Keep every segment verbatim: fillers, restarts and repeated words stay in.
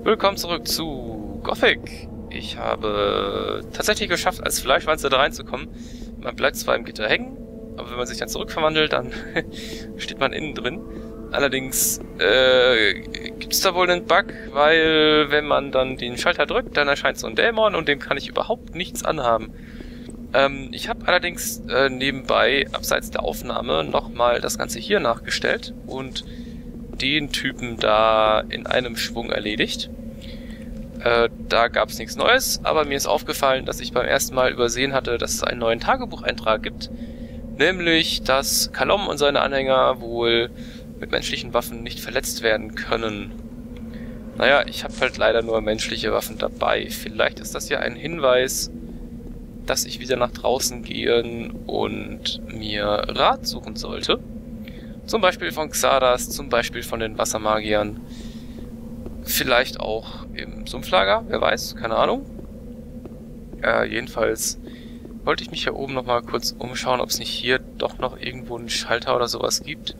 Willkommen zurück zu Gothic. Ich habe tatsächlich geschafft, als Fleischwanze da reinzukommen. Man bleibt zwar im Gitter hängen, aber wenn man sich dann zurückverwandelt, dann steht man innen drin. Allerdings äh, gibt es da wohl einen Bug, weil wenn man dann den Schalter drückt, dann erscheint so ein Dämon und dem kann ich überhaupt nichts anhaben. Ähm, ich habe allerdings äh, nebenbei, abseits der Aufnahme, nochmal das Ganze hier nachgestellt und den Typen da in einem Schwung erledigt. Äh, da gab es nichts Neues, aber mir ist aufgefallen, dass ich beim ersten Mal übersehen hatte, dass es einen neuen Tagebucheintrag gibt. Nämlich, dass Kalom und seine Anhänger wohl mit menschlichen Waffen nicht verletzt werden können. Naja, ich habe halt leider nur menschliche Waffen dabei. Vielleicht ist das ja ein Hinweis, dass ich wieder nach draußen gehen und mir Rat suchen sollte. Zum Beispiel von Xardas, zum Beispiel von den Wassermagiern. Vielleicht auch im Sumpflager, wer weiß, keine Ahnung. Äh, jedenfalls wollte ich mich hier oben nochmal kurz umschauen, ob es nicht hier doch noch irgendwo einen Schalter oder sowas gibt.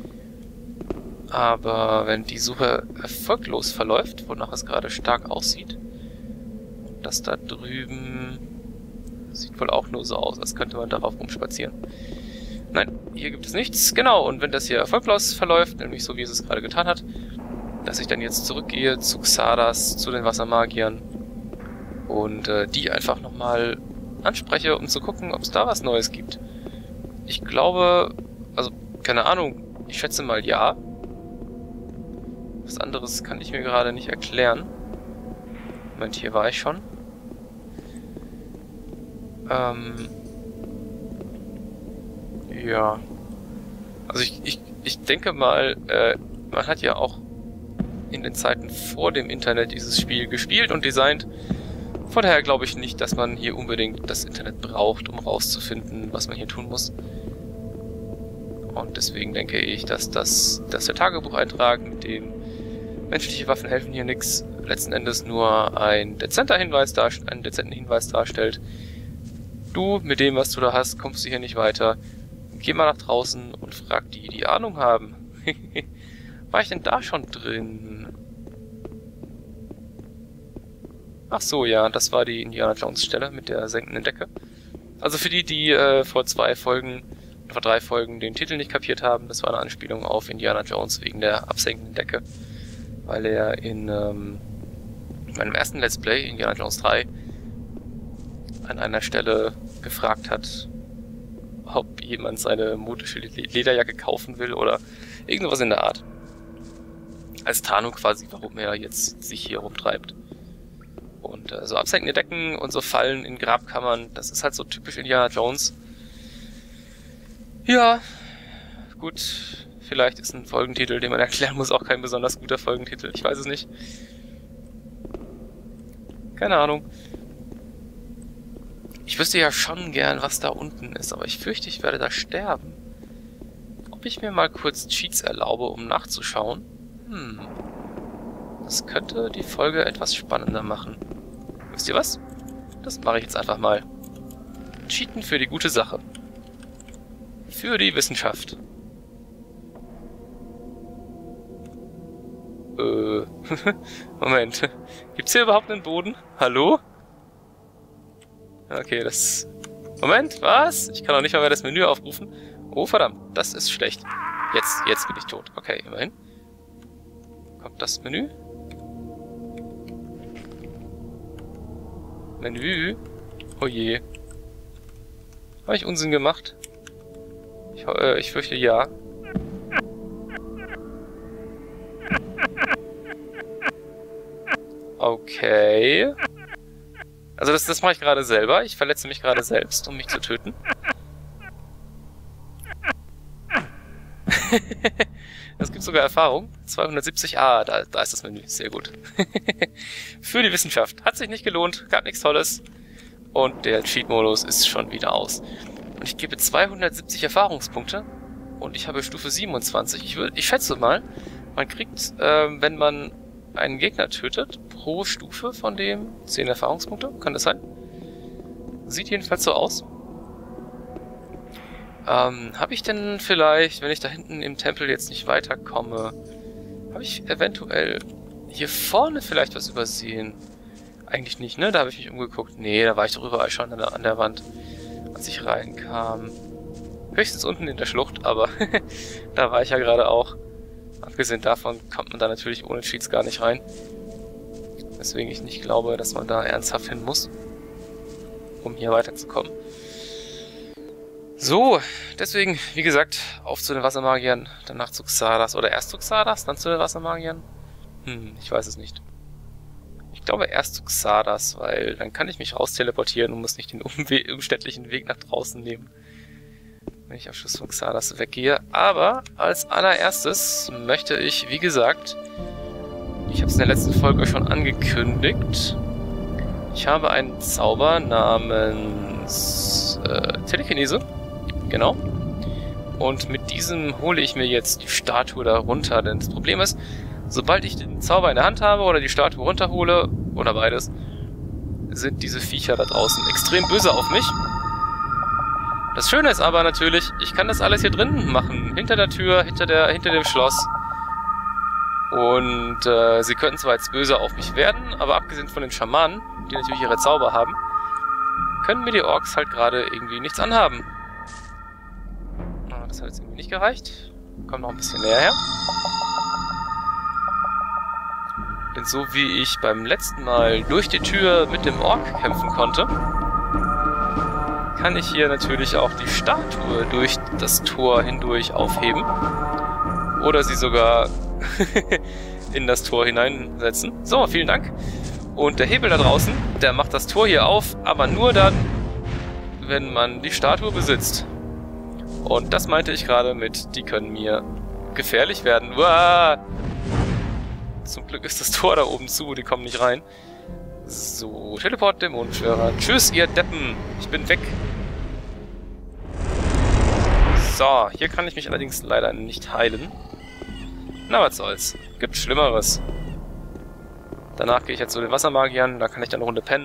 Aber wenn die Suche erfolglos verläuft, wonach es gerade stark aussieht, das da drüben sieht wohl auch nur so aus, als könnte man darauf rumspazieren. Nein, hier gibt es nichts. Genau, und wenn das hier erfolglos verläuft, nämlich so wie es es gerade getan hat, dass ich dann jetzt zurückgehe zu Xardas, zu den Wassermagiern und äh, die einfach nochmal anspreche, um zu gucken, ob es da was Neues gibt. Ich glaube, also, keine Ahnung, ich schätze mal ja. Was anderes kann ich mir gerade nicht erklären. Moment, hier war ich schon. Ähm... Ja. Also ich, ich, ich denke mal, äh, man hat ja auch in den Zeiten vor dem Internet dieses Spiel gespielt und designt. Von daher glaube ich nicht, dass man hier unbedingt das Internet braucht, um rauszufinden, was man hier tun muss. Und deswegen denke ich, dass, das, dass der Tagebucheintrag mit dem menschliche Waffen helfen hier nichts, letzten Endes nur ein dezenter Hinweis darst- einen dezenten Hinweis darstellt. Du, mit dem, was du da hast, kommst du hier nicht weiter. Geh mal nach draußen und frag die, die Ahnung haben. War ich denn da schon drin? Ach so, ja, das war die Indiana Jones Stelle mit der senkenden Decke. Also für die, die äh, vor zwei Folgen, vor drei Folgen den Titel nicht kapiert haben, das war eine Anspielung auf Indiana Jones wegen der absenkenden Decke. Weil er in ähm, meinem ersten Let's Play, Indiana Jones drei, an einer Stelle gefragt hat, ob jemand seine modische Lederjacke kaufen will oder irgendwas in der Art. Als Tarnung quasi, warum er jetzt sich hier rumtreibt. Und äh, so absenkende Decken und so Fallen in Grabkammern, das ist halt so typisch Indiana Jones. Ja, gut, vielleicht ist ein Folgentitel, den man erklären muss, auch kein besonders guter Folgentitel. Ich weiß es nicht. Keine Ahnung. Ich wüsste ja schon gern, was da unten ist, aber ich fürchte, ich werde da sterben. Ob ich mir mal kurz Cheats erlaube, um nachzuschauen? Hm. Das könnte die Folge etwas spannender machen. Wisst ihr was? Das mache ich jetzt einfach mal. Cheaten für die gute Sache. Für die Wissenschaft. Äh. Moment. Gibt's hier überhaupt einen Boden? Hallo? Okay, das... Moment, was? Ich kann auch nicht mal mehr das Menü aufrufen. Oh, verdammt, das ist schlecht. Jetzt, jetzt bin ich tot. Okay, immerhin. Kommt das Menü? Menü? Oh je. Habe ich Unsinn gemacht? Ich, äh, ich fürchte ja. Okay. Also das, das mache ich gerade selber. Ich verletze mich gerade selbst, um mich zu töten. Das gibt sogar Erfahrung. zweihundertsiebzig. Ah, da, da ist das Menü. Sehr gut. Für die Wissenschaft. Hat sich nicht gelohnt. Gab nichts Tolles. Und der Cheat-Modus ist schon wieder aus. Und ich gebe zweihundertsiebzig Erfahrungspunkte. Und ich habe Stufe siebenundzwanzig. Ich, würd, ich schätze mal, man kriegt, äh, wenn man einen Gegner tötet, pro Stufe von dem zehn Erfahrungspunkte. Kann das sein? Sieht jedenfalls so aus. Ähm, habe ich denn vielleicht, wenn ich da hinten im Tempel jetzt nicht weiterkomme, habe ich eventuell hier vorne vielleicht was übersehen? Eigentlich nicht, ne? Da habe ich mich umgeguckt. Nee, da war ich doch überall schon an der, an der Wand, als ich reinkam. Höchstens unten in der Schlucht, aber da war ich ja gerade auch. Abgesehen davon kommt man da natürlich ohne Cheats gar nicht rein. Weswegen ich nicht glaube, dass man da ernsthaft hin muss, um hier weiterzukommen. So, deswegen, wie gesagt, auf zu den Wassermagiern, danach zu Xardas. Oder erst zu Xardas, dann zu den Wassermagiern? Hm, ich weiß es nicht. Ich glaube erst zu Xardas, weil dann kann ich mich raus teleportieren und muss nicht den umwe- umständlichen Weg nach draußen nehmen, wenn ich am Schluss von Xardas weggehe. Aber als allererstes möchte ich, wie gesagt, ich habe es in der letzten Folge schon angekündigt, ich habe einen Zauber namens äh, Telekinese, genau. Und mit diesem hole ich mir jetzt die Statue da runter, denn das Problem ist, sobald ich den Zauber in der Hand habe oder die Statue runterhole, oder beides, sind diese Viecher da draußen extrem böse auf mich. Das Schöne ist aber natürlich, ich kann das alles hier drinnen machen. Hinter der Tür, hinter der, hinter dem Schloss. Und äh, sie könnten zwar jetzt böse auf mich werden, aber abgesehen von den Schamanen, die natürlich ihre Zauber haben, können mir die Orks halt gerade irgendwie nichts anhaben. Das hat jetzt irgendwie nicht gereicht. Kommt noch ein bisschen näher her. Denn so wie ich beim letzten Mal durch die Tür mit dem Ork kämpfen konnte, kann ich hier natürlich auch die Statue durch das Tor hindurch aufheben. Oder sie sogar in das Tor hineinsetzen. So, vielen Dank. Und der Hebel da draußen, der macht das Tor hier auf, aber nur dann, wenn man die Statue besitzt. Und das meinte ich gerade mit, die können mir gefährlich werden. Uah! Zum Glück ist das Tor da oben zu, die kommen nicht rein. So, Teleport, Dämonenschwörer. Tschüss, ihr Deppen. Ich bin weg. So, hier kann ich mich allerdings leider nicht heilen. Na, was soll's. Gibt Schlimmeres. Danach gehe ich jetzt zu den Wassermagiern, da kann ich dann eine Runde pennen.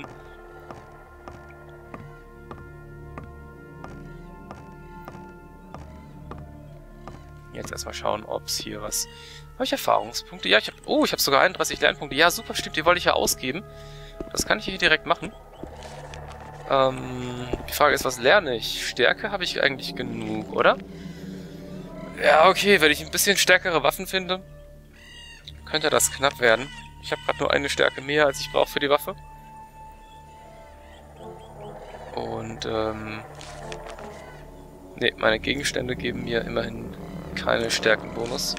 Jetzt erstmal schauen, ob es hier was... Habe ich Erfahrungspunkte? Ja, ich habe... Oh, ich habe sogar einunddreißig Lernpunkte. Ja, super, stimmt, die wollte ich ja ausgeben. Das kann ich hier direkt machen. Ähm, die Frage ist, was lerne ich? Stärke habe ich eigentlich genug, oder? Ja, okay, wenn ich ein bisschen stärkere Waffen finde, könnte das knapp werden. Ich habe gerade nur eine Stärke mehr, als ich brauche für die Waffe. Und, ähm... ne, meine Gegenstände geben mir immerhin keine Stärkenbonus.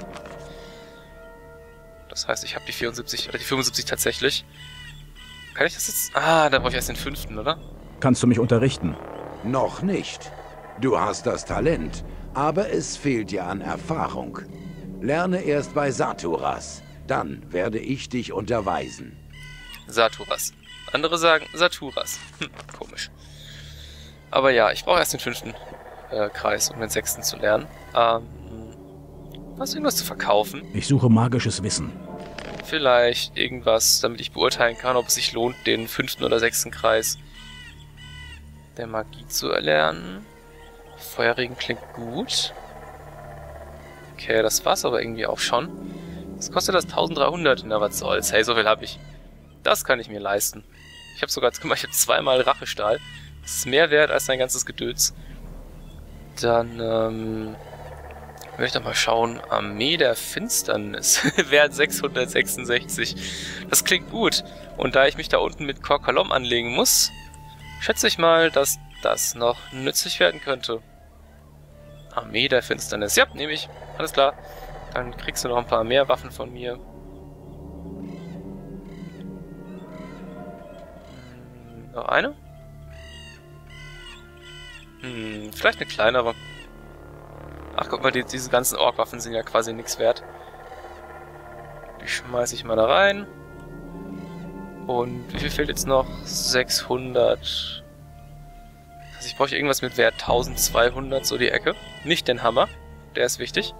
Das heißt, ich habe die vierundsiebzig, oder die fünfundsiebzig tatsächlich. Kann ich das jetzt... Ah, da brauche ich erst den fünften, oder? Kannst du mich unterrichten? Noch nicht. Du hast das Talent, aber es fehlt dir an Erfahrung. Lerne erst bei Saturas. Dann werde ich dich unterweisen. Saturas. Andere sagen Saturas. Hm, komisch. Aber ja, ich brauche erst den fünften äh, Kreis, um den sechsten zu lernen. Ähm, hast du irgendwas zu verkaufen? Ich suche magisches Wissen. Vielleicht irgendwas, damit ich beurteilen kann, ob es sich lohnt, den fünften oder sechsten Kreis der Magie zu erlernen. Feuerregen klingt gut. Okay, das war's aber irgendwie auch schon. Was kostet das? dreizehnhundert? Na, was soll's. Hey, so viel habe ich. Das kann ich mir leisten. Ich habe sogar, guck mal, ich habe zweimal Rachestahl. Das ist mehr wert als dein ganzes Gedöns. Dann, ähm... möchte mal schauen. Armee der Finsternis. Wert sechshundertsechsundsechzig. Das klingt gut. Und da ich mich da unten mit Korkalom anlegen muss, schätze ich mal, dass das noch nützlich werden könnte. Armee der Finsternis. Ja, nehme ich. Alles klar. Dann kriegst du noch ein paar mehr Waffen von mir. Hm, noch eine? Hm, vielleicht eine kleinere. Ach, guck mal, die, diese ganzen Ork-Waffen sind ja quasi nichts wert. Die schmeiße ich mal da rein. Und wie viel fehlt jetzt noch? sechshundert. Also ich brauche irgendwas mit Wert eintausendzweihundert, so die Ecke. Nicht den Hammer, der ist wichtig.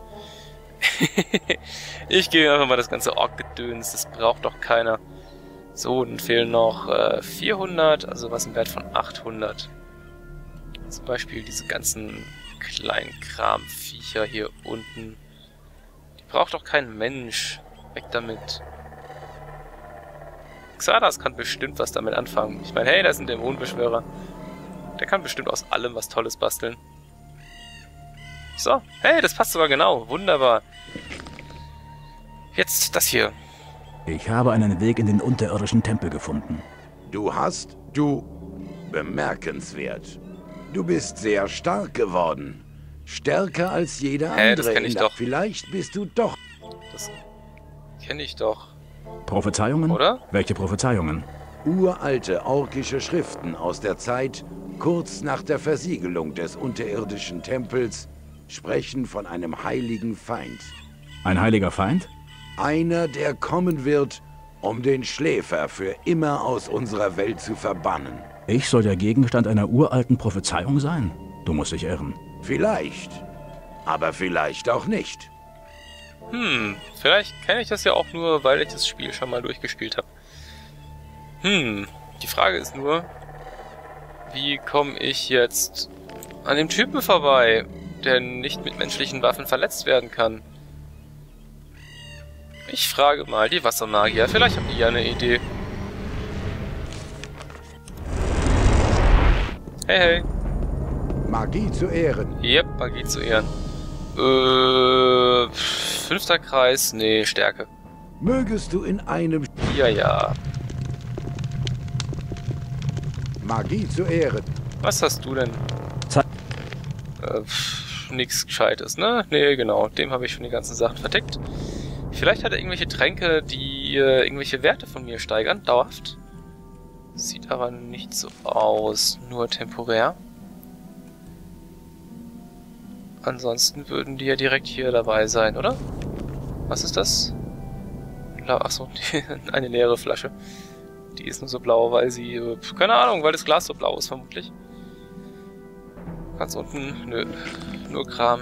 Ich gebe einfach mal das ganze Ork-Gedöns, das braucht doch keiner. So, dann fehlen noch äh, vierhundert, also was im Wert von achthundert. Zum Beispiel diese ganzen kleinen Kramviecher hier unten. Die braucht doch kein Mensch. Weg damit. Xardas kann bestimmt was damit anfangen. Ich meine, hey, da ist ein Dämonenbeschwörer. Der kann bestimmt aus allem was Tolles basteln. So, hey, das passt sogar genau. Wunderbar. Jetzt das hier. Ich habe einen Weg in den unterirdischen Tempel gefunden. Du hast? Du... Bemerkenswert. Du bist sehr stark geworden. Stärker als jeder Hä, das andere. kenn ich in der- doch. Vielleicht bist du doch... Das kenne ich doch. Prophezeiungen? Oder? Welche Prophezeiungen? Uralte orkische Schriften aus der Zeit, kurz nach der Versiegelung des unterirdischen Tempels, sprechen von einem heiligen Feind. Ein heiliger Feind? Einer, der kommen wird, um den Schläfer für immer aus unserer Welt zu verbannen. Ich soll der Gegenstand einer uralten Prophezeiung sein? Du musst dich irren. Vielleicht. Aber vielleicht auch nicht. Hm, vielleicht kenne ich das ja auch nur, weil ich das Spiel schon mal durchgespielt habe. Hm, die Frage ist nur, wie komme ich jetzt an dem Typen vorbei, der nicht mit menschlichen Waffen verletzt werden kann? Ich frage mal die Wassermagier, vielleicht haben die ja eine Idee. Hey, hey. Magie zu Ehren. Yep, Magie zu Ehren. Äh, fünfter Kreis, nee, Stärke. Mögest du in einem... Ja, ja. Magie zu Ehren. Was hast du denn? Ze Äh, pff, nix Gescheites, ne? Nee, genau. Dem habe ich schon die ganzen Sachen vertickt. Vielleicht hat er irgendwelche Tränke, die äh, irgendwelche Werte von mir steigern, dauerhaft. Sieht aber nicht so aus, nur temporär. Ansonsten würden die ja direkt hier dabei sein, oder? Was ist das? Achso, eine leere Flasche. Die ist nur so blau, weil sie... Äh, keine Ahnung, weil das Glas so blau ist, vermutlich. Ganz unten, nö, nur Kram.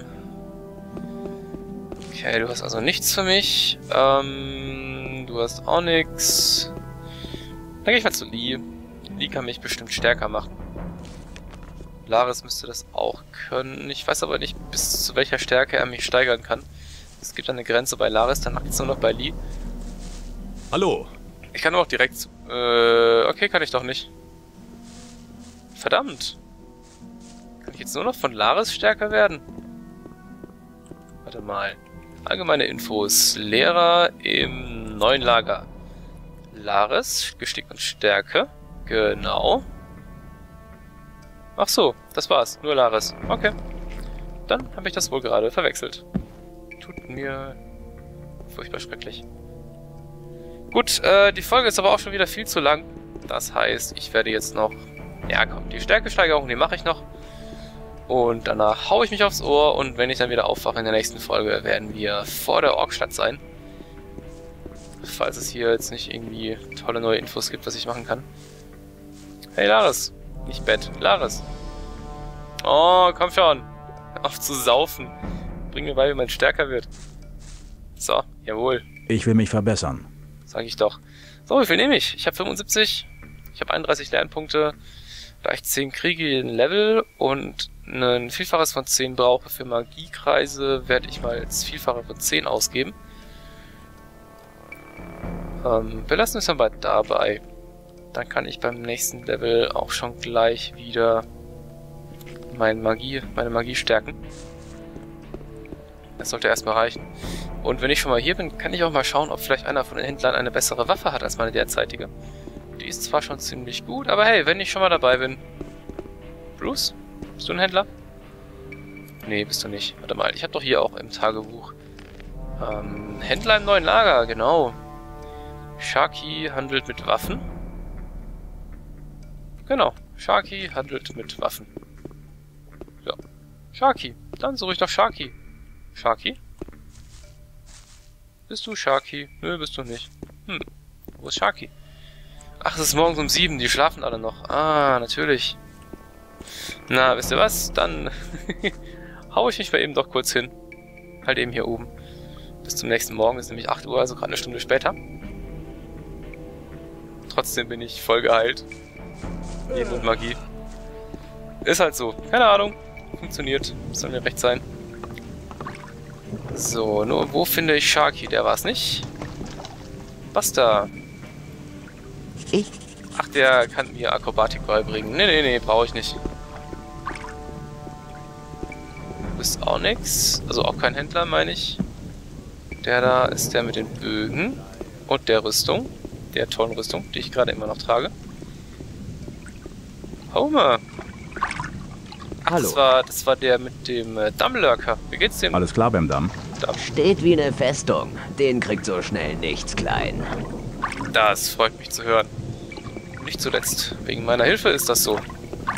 Okay, du hast also nichts für mich. Ähm, du hast auch nichts. Dann gehe ich mal zu Lee. Lee kann mich bestimmt stärker machen. Laris müsste das auch können. Ich weiß aber nicht, bis zu welcher Stärke er mich steigern kann. Es gibt eine Grenze bei Laris, danach geht es nur noch bei Lee. Hallo. Ich kann auch direkt... zu- Äh, okay, kann ich doch nicht. Verdammt. Kann ich jetzt nur noch von Laris stärker werden? Warte mal. Allgemeine Infos. Lehrer im neuen Lager. Laris, Geschick und Stärke. Genau. Ach so, das war's. Nur Laris. Okay. Dann habe ich das wohl gerade verwechselt. Tut mir furchtbar schrecklich. Gut, äh, die Folge ist aber auch schon wieder viel zu lang. Das heißt, ich werde jetzt noch... Ja, komm, die Stärkesteigerung, die mache ich noch. Und danach haue ich mich aufs Ohr und wenn ich dann wieder aufwache in der nächsten Folge, werden wir vor der Orkstadt sein. Falls es hier jetzt nicht irgendwie tolle neue Infos gibt, was ich machen kann. Hey Laris, nicht Bett, Laris. Oh, komm schon. Auf zu saufen. Bring mir bei, wie man stärker wird. So, jawohl. Ich will mich verbessern. Sag ich doch. So, wie viel nehme ich? Ich habe fünfundsiebzig. Ich habe einunddreißig Lernpunkte. Da ich zehn kriege in Level und ein Vielfaches von zehn brauche für Magiekreise, werde ich mal das Vielfache von zehn ausgeben. Ähm, wir lassen es dann bei dabei. Dann kann ich beim nächsten Level auch schon gleich wieder meine Magie, meine Magie stärken. Das sollte erstmal reichen. Und wenn ich schon mal hier bin, kann ich auch mal schauen, ob vielleicht einer von den Händlern eine bessere Waffe hat als meine derzeitige. Die ist zwar schon ziemlich gut, aber hey, wenn ich schon mal dabei bin... Bruce? Bist du ein Händler? Nee, bist du nicht. Warte mal, ich habe doch hier auch im Tagebuch... Ähm, Händler im neuen Lager, genau. Sharky handelt mit Waffen. Genau, Sharky handelt mit Waffen. Ja. Sharky, dann suche ich doch Sharky. Sharky? Bist du Sharky? Nö, bist du nicht. Hm, wo ist Sharky? Ach, es ist morgens um sieben, die schlafen alle noch. Ah, natürlich. Na, wisst ihr was? Dann hau ich mich mal eben doch kurz hin. Halt eben hier oben. Bis zum nächsten Morgen, ist nämlich acht Uhr, also gerade eine Stunde später. Trotzdem bin ich voll geheilt. Leben und Magie. Ist halt so. Keine Ahnung. Funktioniert. Soll mir recht sein. So, nur wo finde ich Sharky? Der war es nicht. Was da? Ich? Ach, der kann mir Akrobatik beibringen. Nee, nee, nee, brauche ich nicht. Du bist auch nix. Also auch kein Händler, meine ich. Der da ist der mit den Bögen und der Rüstung. Der tollen Rüstung, die ich gerade immer noch trage. Homer. Ach, Hallo. Das war, das war der mit dem äh, Dammlurker. Wie geht's dem? Alles klar beim Damm? Damm? Steht wie eine Festung. Den kriegt so schnell nichts klein. Das freut mich zu hören. Nicht zuletzt. Wegen meiner Hilfe ist das so.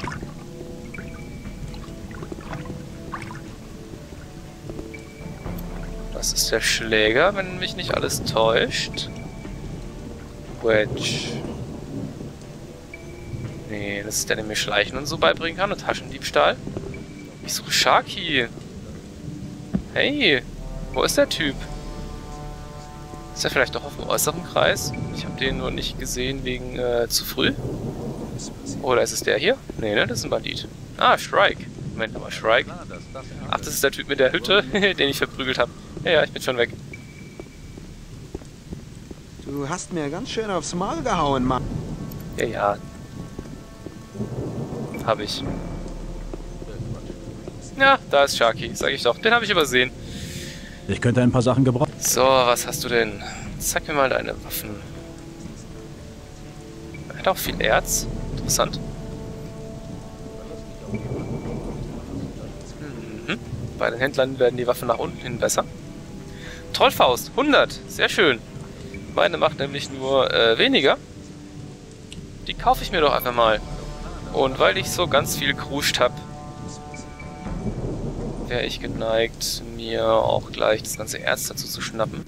Das ist der Schläger, wenn mich nicht alles täuscht. Wedge. Nee, das ist der, der mir Schleichen und so beibringen kann und Taschendiebstahl. Ich suche Sharky. Hey, wo ist der Typ? Ist er vielleicht doch auf dem äußeren Kreis? Ich habe den nur nicht gesehen wegen äh, zu früh. Oder ist es der hier? Nee, ne, das ist ein Bandit. Ah, Shrike. Moment mal, Shrike. Ach, das ist der Typ mit der Hütte, den ich verprügelt habe. Ja, ja, ich bin schon weg. Du hast mir ganz schön aufs Maul gehauen, Mann. Ja, ja. Habe ich. Ja, da ist Sharky, sag ich doch. Den habe ich übersehen. Ich könnte ein paar Sachen gebrauchen. So, was hast du denn? Zeig mir mal deine Waffen. Er hat auch viel Erz. Interessant. Mhm. Bei den Händlern werden die Waffen nach unten hin besser. Trollfaust, hundert. Sehr schön. Meine macht nämlich nur äh, weniger. Die kaufe ich mir doch einfach mal. Und weil ich so ganz viel kruscht habe, wäre ich geneigt, mir auch gleich das ganze Erz dazu zu schnappen.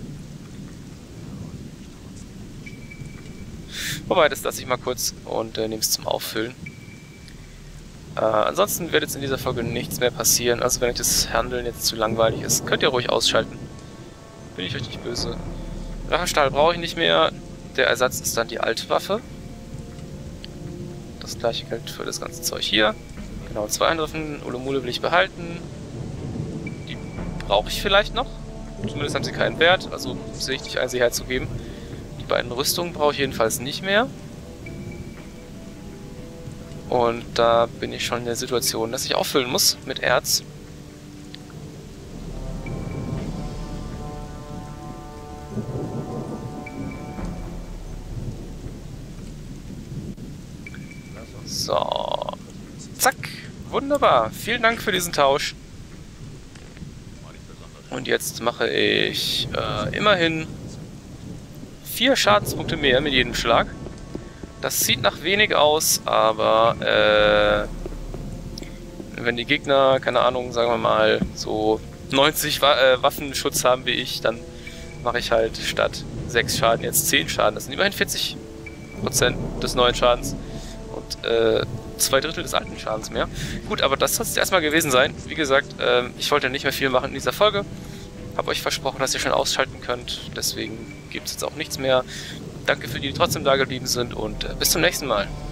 Wobei, das lasse ich mal kurz und äh, nehme es zum Auffüllen. Äh, ansonsten wird jetzt in dieser Folge nichts mehr passieren. Also wenn euch das Handeln jetzt zu langweilig ist, könnt ihr ruhig ausschalten. Bin ich euch nicht böse. Drachenstahl brauche ich nicht mehr. Der Ersatz ist dann die alte Waffe. Das gleiche gilt für das ganze Zeug hier. Genau, zwei Angriffen. Ulemule will ich behalten. Die brauche ich vielleicht noch. Zumindest haben sie keinen Wert, also sehe ich nicht ein, sie herzugeben. Die beiden Rüstungen brauche ich jedenfalls nicht mehr. Und da bin ich schon in der Situation, dass ich auffüllen muss mit Erz. So. Zack. Wunderbar. Vielen Dank für diesen Tausch. Und jetzt mache ich äh, immerhin vier Schadenspunkte mehr mit jedem Schlag. Das sieht nach wenig aus, aber äh, wenn die Gegner, keine Ahnung, sagen wir mal, so neunzig Wa äh, Waffenschutz haben wie ich, dann mache ich halt statt sechs Schaden jetzt zehn Schaden. Das sind immerhin vierzig Prozent des neuen Schadens und äh, zwei Drittel des alten Schadens mehr. Gut, aber das soll es erstmal gewesen sein. Wie gesagt, äh, ich wollte nicht mehr viel machen in dieser Folge. Habe euch versprochen, dass ihr schon ausschalten könnt. Deswegen gibt es jetzt auch nichts mehr. Danke für die, die trotzdem da geblieben sind und äh, bis zum nächsten Mal.